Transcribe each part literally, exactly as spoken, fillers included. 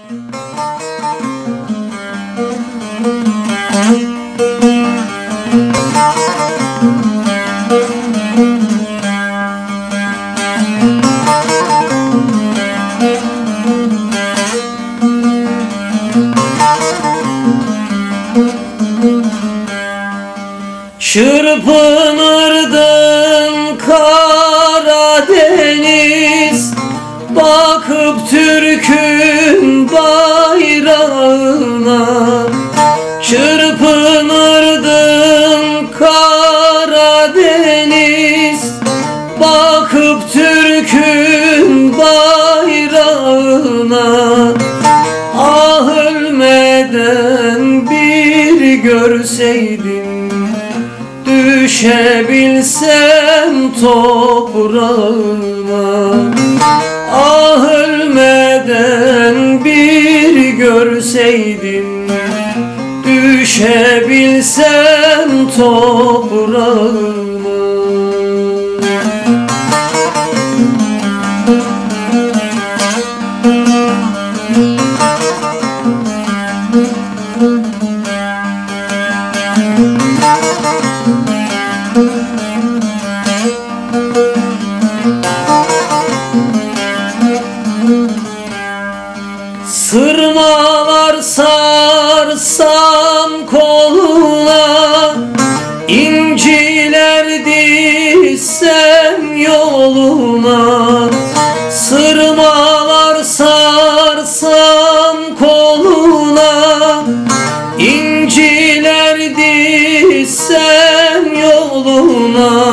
Çırpınırdın Karadeniz, bakıp Türk'ün bayrağına. Çırpınırdın Karadeniz, bakıp Türk'ün bayrağına. Ah ölmeden bir görseydim, düşebilsem toprağına. Ah ölmeden bir görseydim, düşebilsem toprağına. Sırmalar sarsam koluna, inciler dizsem yoluna. Sırmalar sarsam koluna, inciler dizsem yoluna.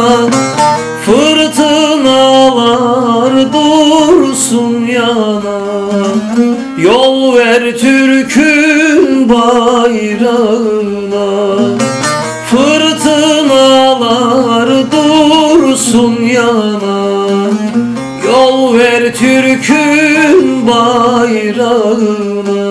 Fırtınalar dursun yana, yol ver Türk'ün bayrağına. Fırtınalar dursun yana, yol ver Türk'ün bayrağına.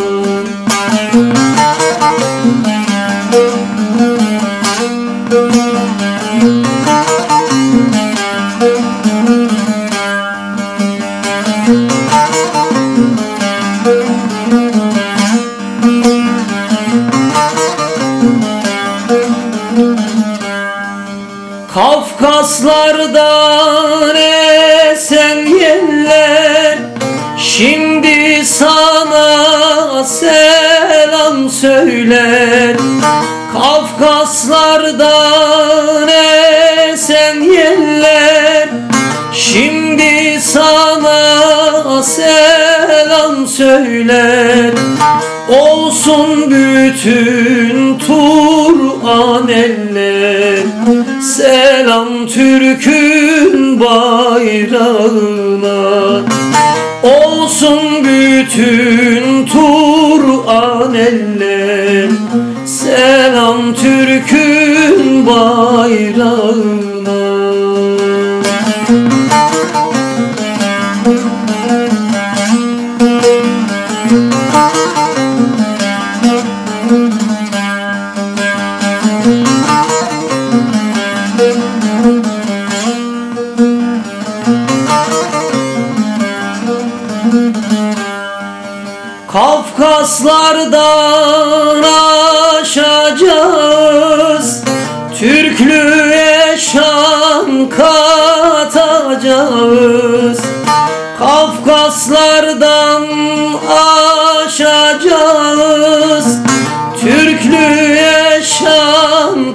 Kafkaslardan esen yeller şimdi sana selam söyler. Kafkaslardan esen yeller şimdi sana selam söyler. Olsun bütün Turan eller, selam Türk'ün bayrağına. Olsun bütün Turan eller, selam Türk'ün bayrağına. Kafkaslardan aşacağız, Türklüğe şan katacağız. Kafkaslardan aşacağız, Türklüğe şan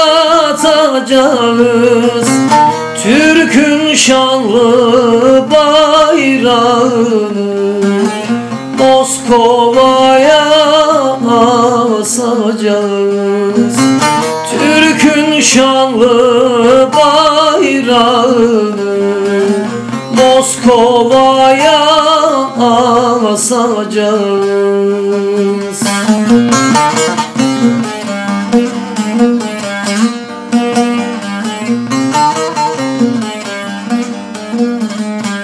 katacağız. Türk'ün şanlı bayrağını Moskova'ya asacağız. Türk'ün şanlı bayrağını Moskova'ya asacağız. Müzik